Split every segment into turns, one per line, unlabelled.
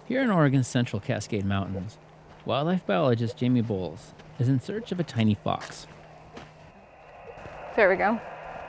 Here in Oregon's Central Cascade Mountains, wildlife biologist Jamie Bowles is in search of a tiny fox.
There we go.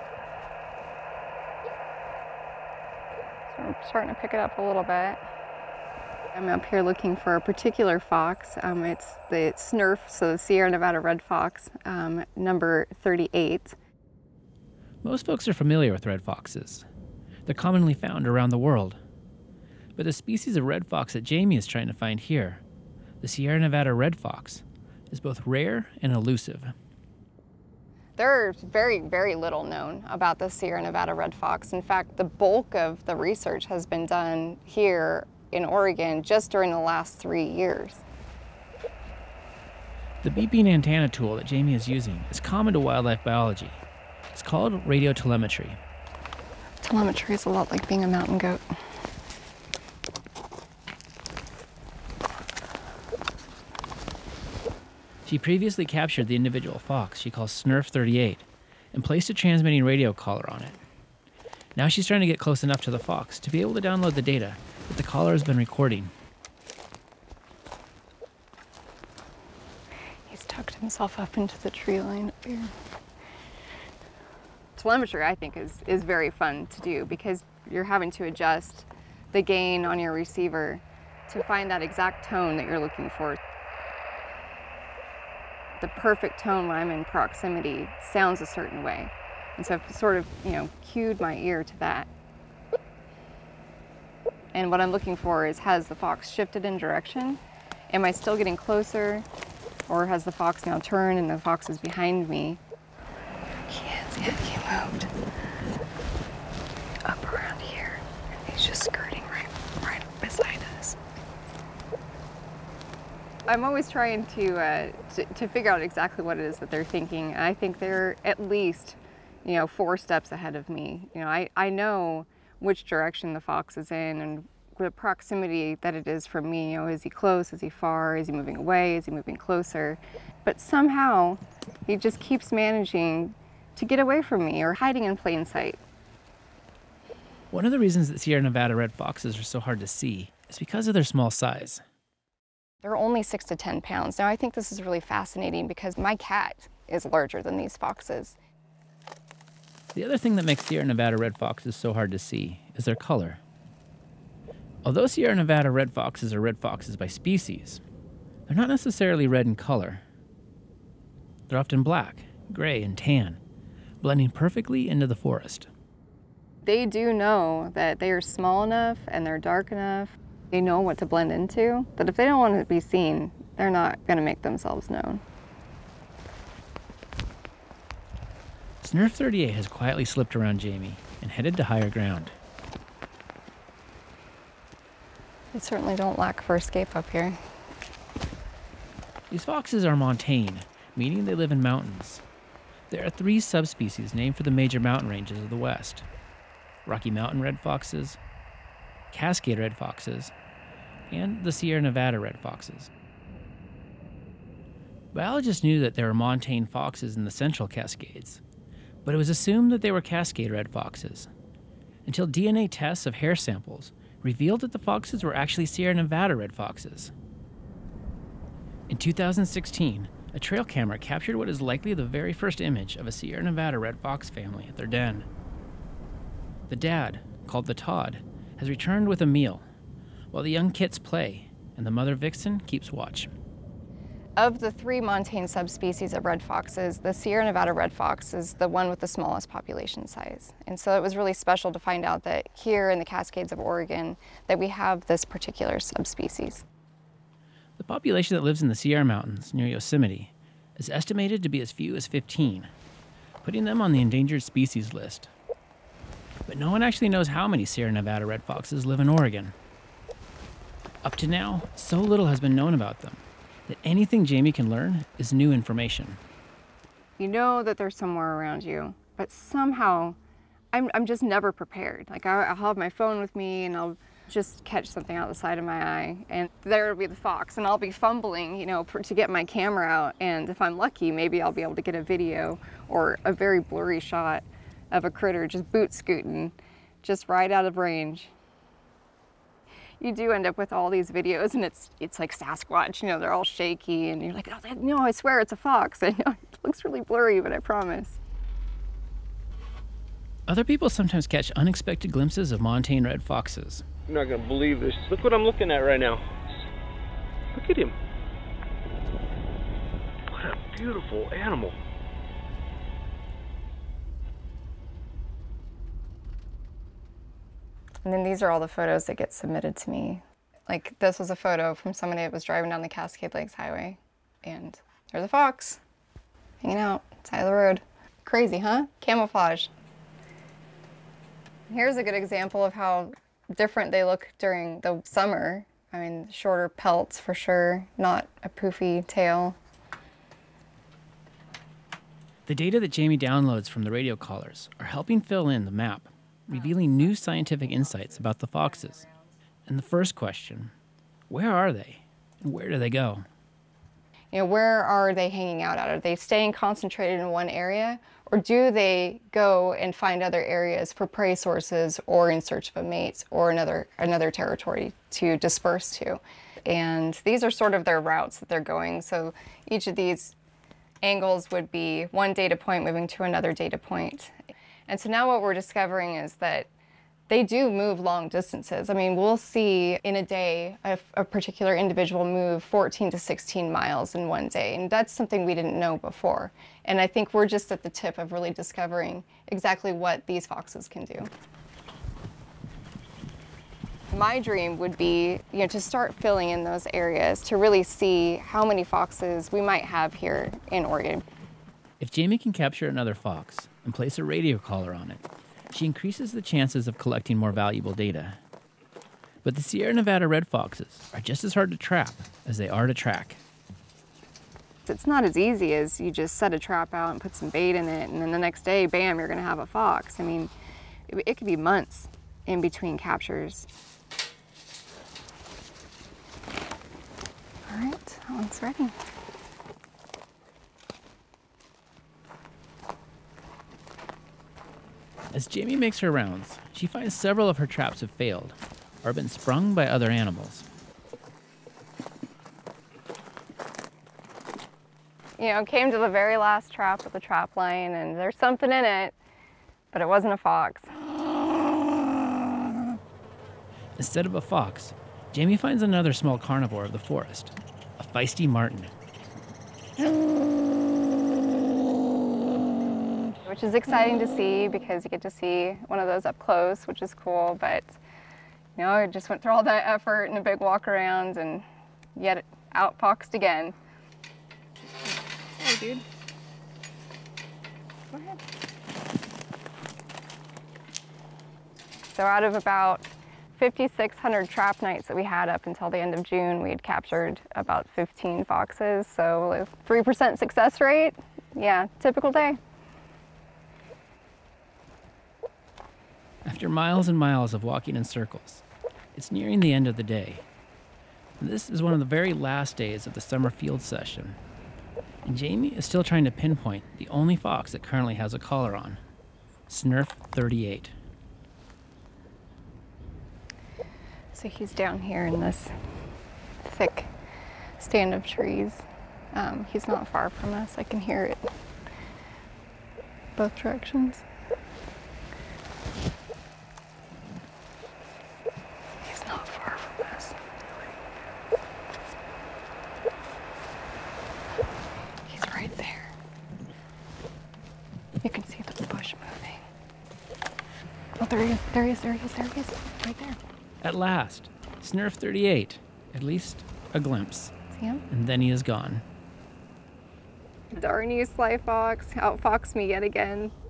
So I'm starting to pick it up a little bit. I'm up here looking for a particular fox. It's the snurf, so the Sierra Nevada red fox, number 38.
Most folks are familiar with red foxes. They're commonly found around the world. But the species of red fox that Jamie is trying to find here, the Sierra Nevada red fox, is both rare and elusive.
There's very, very little known about the Sierra Nevada red fox. In fact, the bulk of the research has been done here in Oregon just during the last 3 years.
The beeping antenna tool that Jamie is using is common to wildlife biology. It's called radiotelemetry.
Telemetry is a lot like being a mountain goat.
She previously captured the individual fox she calls Snurf 38 and placed a transmitting radio collar on it. Now she's trying to get close enough to the fox to be able to download the data that the collar has been recording.
He's tucked himself up into the tree line up here. Telemetry, I think, is very fun to do because you're having to adjust the gain on your receiver to find that exact tone that you're looking for. The perfect tone when I'm in proximity sounds a certain way. And so I've sort of, cued my ear to that. And what I'm looking for is, has the fox shifted in direction? Am I still getting closer? Or has the fox now turned and the fox is behind me? He moved up around here. And he's just skirting right beside us. I'm always trying to figure out exactly what it is that they're thinking. I think they're at least, 4 steps ahead of me. I know which direction the fox is in and the proximity that it is from me. Is he close? Is he far? Is he moving away? Is he moving closer? But somehow he just keeps managing to get away from me or hiding in plain sight.
One of the reasons that Sierra Nevada red foxes are so hard to see is because of their small size.
They're only 6 to 10 pounds. Now I think this is really fascinating because my cat is larger than these foxes.
The other thing that makes Sierra Nevada red foxes so hard to see is their color. Although Sierra Nevada red foxes are red foxes by species, they're not necessarily red in color. They're often black, gray, and tan, blending perfectly into the forest.
They do know that they are small enough and they're dark enough. They know what to blend into, but if they don't want to be seen, they're not going to make themselves known.
Snurf 38 has quietly slipped around Jamie and headed to higher ground.
They certainly don't lack for escape up here.
These foxes are montane, meaning they live in mountains. There are 3 subspecies named for the major mountain ranges of the West: Rocky Mountain red foxes, Cascade red foxes, and the Sierra Nevada red foxes. Biologists knew that there were montane foxes in the Central Cascades, but it was assumed that they were Cascade red foxes, until DNA tests of hair samples revealed that the foxes were actually Sierra Nevada red foxes. In 2016, a trail camera captured what is likely the very first image of a Sierra Nevada red fox family at their den. The dad, called the Todd, has returned with a meal, while the young kits play and the mother vixen keeps watch.
Of the 3 montane subspecies of red foxes, the Sierra Nevada red fox is the one with the smallest population size. And so it was really special to find out that here in the Cascades of Oregon that we have this particular subspecies.
The population that lives in the Sierra Mountains near Yosemite is estimated to be as few as 15, putting them on the endangered species list. But no one actually knows how many Sierra Nevada red foxes live in Oregon. Up to now, so little has been known about them that anything Jamie can learn is new information.
You know that they're somewhere around you, but somehow I'm just never prepared. Like I'll have my phone with me and I'll just catch something out the side of my eye and there'll be the fox and I'll be fumbling, to get my camera out, and if I'm lucky, maybe I'll be able to get a video or a very blurry shot of a critter just boot scooting just right out of range. you do end up with all these videos, and it's like Sasquatch, you know, they're all shaky, and you're like, oh, no, I swear it's a fox. I know it looks really blurry, but I promise.
Other people sometimes catch unexpected glimpses of montane red foxes.
You're not gonna believe this. Look what I'm looking at right now. Look at him. What a beautiful animal.
And then these are all the photos that get submitted to me. Like, this was a photo from somebody that was driving down the Cascade Lakes Highway, and there's a fox hanging out side of the road. Crazy, huh? Camouflage. Here's a good example of how different they look during the summer. I mean, shorter pelts for sure, not a poofy tail.
The data that Jamie downloads from the radio collars are helping fill in the map, revealing new scientific insights about the foxes. And the first question, where are they? And where do they go?
You know, where are they hanging out at? Are they staying concentrated in one area? Or do they go and find other areas for prey sources or in search of a mate or another territory to disperse to? And these are sort of their routes that they're going. So each of these angles would be one data point moving to another data point. And so now what we're discovering is that they do move long distances. I mean, we'll see in a day a particular individual move 14 to 16 miles in one day, and that's something we didn't know before. And I think we're just at the tip of really discovering exactly what these foxes can do. My dream would be, you know, to start filling in those areas to really see how many foxes we might have here in Oregon.
If Jamie can capture another fox and place a radio collar on it, she increases the chances of collecting more valuable data. But the Sierra Nevada red foxes are just as hard to trap as they are to track.
It's not as easy as you just set a trap out and put some bait in it, and then the next day, bam, you're gonna have a fox. I mean, it could be months in between captures. All right, that one's ready.
As Jamie makes her rounds, she finds several of her traps have failed or been sprung by other animals.
You know, came to the very last trap with the trap line, and there's something in it, but it wasn't a fox.
Instead of a fox, Jamie finds another small carnivore of the forest, a feisty marten.
Which is exciting to see because you get to see one of those up close, which is cool, but you know, I just went through all that effort and a big walk around and yet outfoxed again. Hey, dude. Go ahead. So out of about 5,600 trap nights that we had up until the end of June, we had captured about 15 foxes, so a 3% success rate. Yeah, typical day.
After miles and miles of walking in circles, it's nearing the end of the day. This is one of the very last days of the summer field session, and Jamie is still trying to pinpoint the only fox that currently has a collar on, Snurf 38.
So he's down here in this thick stand of trees. He's not far from us. I can hear it both directions. He's not far from us. He's right there. You can see the bush moving. Oh, there he is, there he is, there he is, there he is, right there.
At last, Snurf 38, at least a glimpse.
See him?
And then he is gone.
Darn you, sly fox, outfoxed me yet again.